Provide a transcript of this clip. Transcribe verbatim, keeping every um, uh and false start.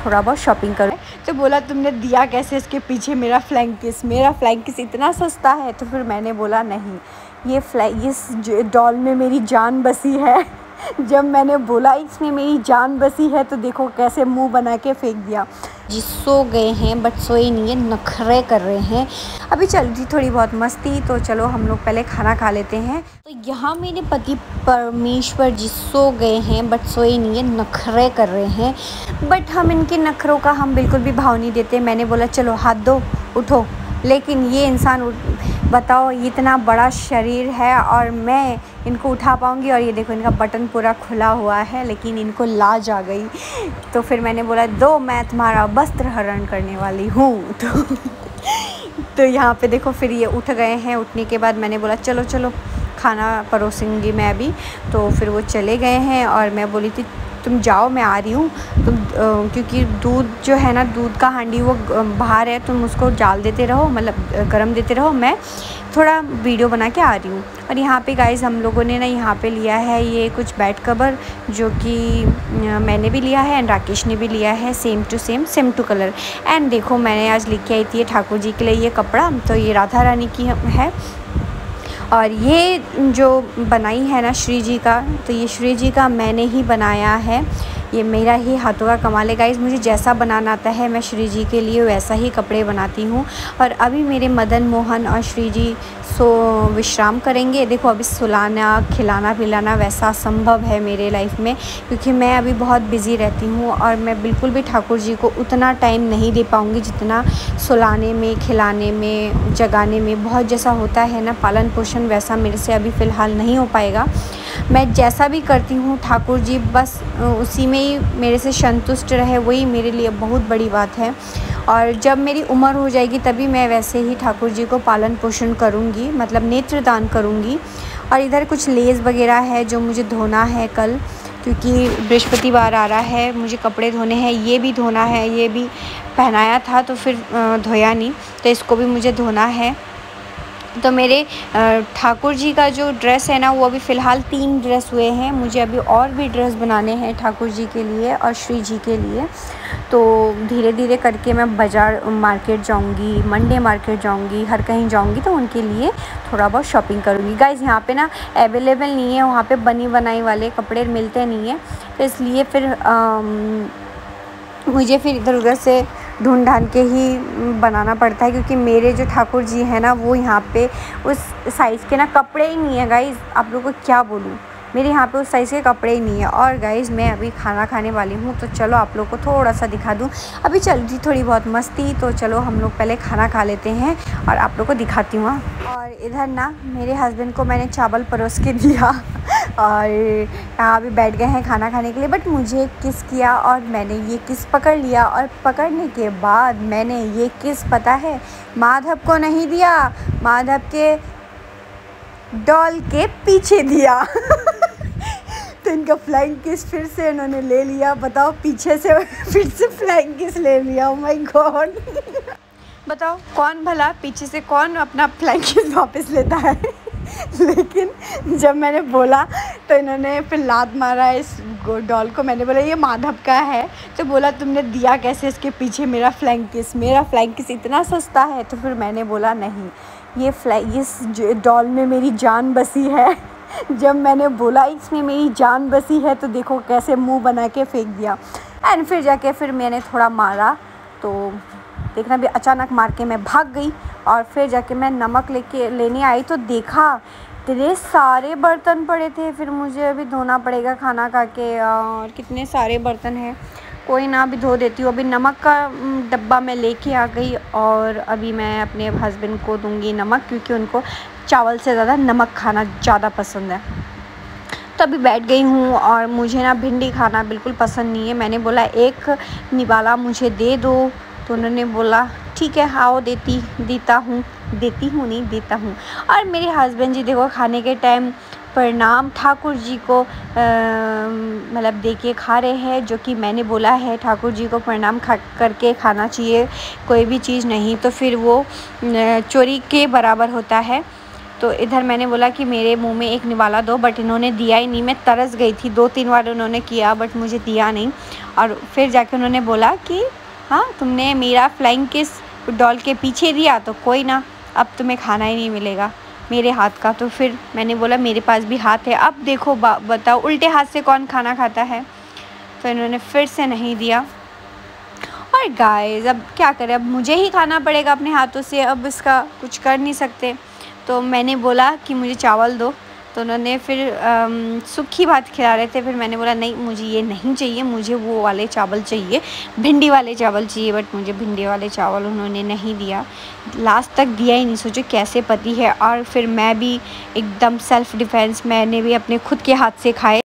थोड़ा बहुत शॉपिंग करूँ। तो बोला तुमने दिया कैसे इसके पीछे मेरा फ्लाइंग किस, मेरा फ्लाइंग किस इतना सस्ता है। तो फिर मैंने बोला नहीं, ये फ्लाई इस डॉल में मेरी जान बसी है। जब मैंने बोला इसमें मेरी जान बसी है तो देखो कैसे मुंह बना के फेंक दिया। जी सो गए हैं बट सोए नहीं है, नखरे कर रहे हैं। अभी चल रही थोड़ी बहुत मस्ती, तो चलो हम लोग पहले खाना खा लेते हैं। तो यहाँ मेरे पति परमेश्वर जी सो गए हैं बट सोए नहीं है, नखरे कर रहे हैं। बट हम इनके नखरों का हम बिल्कुल भी भाव नहीं देते। मैंने बोला चलो हाथ दो उठो, लेकिन ये इंसान बताओ इतना बड़ा शरीर है और मैं इनको उठा पाऊँगी। और ये देखो इनका बटन पूरा खुला हुआ है, लेकिन इनको लाज आ गई। तो फिर मैंने बोला दो, मैं तुम्हारा वस्त्र हरण करने वाली हूँ। तो तो यहाँ पे देखो फिर ये उठ गए हैं। उठने के बाद मैंने बोला चलो चलो खाना परोसूँगी मैं अभी। तो फिर वो चले गए हैं और मैं बोली थी तुम जाओ मैं आ रही हूँ, तुम आ, क्योंकि दूध जो है ना, दूध का हांडी वो बाहर है, तुम उसको डाल देते रहो, मतलब गरम देते रहो, मैं थोड़ा वीडियो बना के आ रही हूँ। और यहाँ पे गाइस हम लोगों ने ना यहाँ पे लिया है ये कुछ बेड कवर, जो कि मैंने भी लिया है एंड राकेश ने भी लिया है, same to same same to colour. And देखो मैंने आज लेके आई थी ठाकुर जी के लिए ये कपड़ा, तो ये राधा रानी की है। और ये जो बनाई है ना श्री जी का, तो ये श्री जी का मैंने ही बनाया है, ये मेरा ही हाथों का कमाल है गाइस। मुझे जैसा बनाना आता है मैं श्री जी के लिए वैसा ही कपड़े बनाती हूँ। और अभी मेरे मदन मोहन और श्री जी सो विश्राम करेंगे। देखो अभी सुलाना खिलाना पिलाना वैसा संभव है मेरे लाइफ में, क्योंकि मैं अभी बहुत बिज़ी रहती हूँ और मैं बिल्कुल भी ठाकुर जी को उतना टाइम नहीं दे पाऊँगी जितना सुलाने में, खिलाने में, जगाने में बहुत जैसा होता है ना पालन पोषण, वैसा मेरे से अभी फ़िलहाल नहीं हो पाएगा। मैं जैसा भी करती हूँ ठाकुर जी बस उसी में ही मेरे से संतुष्ट रहे, वही मेरे लिए बहुत बड़ी बात है। और जब मेरी उम्र हो जाएगी तभी मैं वैसे ही ठाकुर जी को पालन पोषण करूँगी, मतलब नेत्रदान करूँगी। और इधर कुछ लेस वगैरह है जो मुझे धोना है कल, क्योंकि बृहस्पतिवार आ रहा है, मुझे कपड़े धोने हैं, ये भी धोना है, ये भी पहनाया था तो फिर धोया नहीं, तो इसको भी मुझे धोना है। तो मेरे ठाकुर जी का जो ड्रेस है ना वो अभी फ़िलहाल तीन ड्रेस हुए हैं, मुझे अभी और भी ड्रेस बनाने हैं ठाकुर जी के लिए और श्री जी के लिए। तो धीरे धीरे करके मैं बाज़ार मार्केट जाऊंगी, मंडे मार्केट जाऊंगी, हर कहीं जाऊंगी तो उनके लिए थोड़ा बहुत शॉपिंग करूंगी। गाइज़ यहाँ पे ना अवेलेबल नहीं है, वहाँ पे बनी बनाई वाले कपड़े मिलते नहीं हैं, तो इसलिए फिर आम, मुझे फिर इधर उधर से ढूंढ ढांढ के ही बनाना पड़ता है, क्योंकि मेरे जो ठाकुर जी हैं ना वो यहाँ पे उस साइज़ के ना कपड़े ही नहीं है। गाइज़ आप लोगों को क्या बोलूँ, मेरे यहाँ पे उस साइज़ के कपड़े ही नहीं है। और गाइज़ मैं अभी खाना खाने वाली हूँ, तो चलो आप लोग को थोड़ा सा दिखा दूँ। अभी चल रही थोड़ी बहुत मस्ती, तो चलो हम लोग पहले खाना खा लेते हैं और आप लोग को दिखाती हूँ। और इधर ना मेरे हस्बैंड को मैंने चावल परोस के दिया और यहाँ भी बैठ गए हैं खाना खाने के लिए। बट मुझे किस किया और मैंने ये किस पकड़ लिया, और पकड़ने के बाद मैंने ये किस पता है माधव को नहीं दिया, माधव के डॉल के पीछे दिया। तो इनका फ्लाइंग किस फिर से इन्होंने ले लिया, बताओ पीछे से फिर से फ्लाइंग किस ले लिया। ओह माय गॉड, बताओ कौन भला पीछे से कौन अपना फ्लाइंग किस वापस लेता है। लेकिन जब मैंने बोला तो इन्होंने फिर लात मारा इस डॉल को। मैंने बोला ये माधव का है, तो बोला तुमने दिया कैसे इसके पीछे मेरा फ्लाइंग किस, मेरा फ्लाइंग किस इतना सस्ता है। तो फिर मैंने बोला नहीं, ये फ्लाई इस डॉल में मेरी जान बसी है। जब मैंने बोला इसमें मेरी जान बसी है तो देखो कैसे मुंह बना के फेंक दिया। एंड फिर जाके फिर मैंने थोड़ा मारा, तो देखना भी अचानक मार के मैं भाग गई। और फिर जाके मैं नमक लेके लेने आई तो देखा इतने सारे बर्तन पड़े थे। फिर मुझे अभी धोना पड़ेगा खाना खा के, और कितने सारे बर्तन हैं, कोई ना अभी धो देती हूँ। अभी नमक का डब्बा मैं लेके आ गई और अभी मैं अपने हस्बैंड को दूंगी नमक, क्योंकि उनको चावल से ज़्यादा नमक खाना ज़्यादा पसंद है। तो अभी बैठ गई हूँ और मुझे ना भिंडी खाना बिल्कुल पसंद नहीं है। मैंने बोला एक निवाला मुझे दे दो, तो उन्होंने बोला ठीक है आओ देती देता हूँ देती हूँ नहीं देता हूँ। और मेरे हस्बैंड जी देखो खाने के टाइम प्रणाम ठाकुर जी को मतलब दे के खा रहे हैं, जो कि मैंने बोला है ठाकुर जी को प्रणाम खा करके खाना चाहिए कोई भी चीज़, नहीं तो फिर वो चोरी के बराबर होता है। तो इधर मैंने बोला कि मेरे मुंह में एक निवाला दो, बट इन्होंने दिया ही नहीं। मैं तरस गई थी, दो तीन बार उन्होंने किया बट मुझे दिया नहीं। और फिर जाके उन्होंने बोला कि हाँ, तुमने मेरा फ्लाइंग किस डॉल के पीछे दिया तो कोई ना, अब तुम्हें खाना ही नहीं मिलेगा मेरे हाथ का। तो फिर मैंने बोला मेरे पास भी हाथ है, अब देखो बताओ उल्टे हाथ से कौन खाना खाता है। तो इन्होंने फिर से नहीं दिया। और गाइस अब क्या करें, अब मुझे ही खाना पड़ेगा अपने हाथों से, अब इसका कुछ कर नहीं सकते। तो मैंने बोला कि मुझे चावल दो, तो उन्होंने फिर आम, सूखी भात खिला रहे थे। फिर मैंने बोला नहीं, मुझे ये नहीं चाहिए, मुझे वो वाले चावल चाहिए, भिंडी वाले चावल चाहिए। बट मुझे भिंडी वाले चावल उन्होंने नहीं दिया, लास्ट तक दिया ही नहीं। सोचो कैसे पति है। और फिर मैं भी एकदम सेल्फ़ डिफेंस, मैंने भी अपने खुद के हाथ से खाए।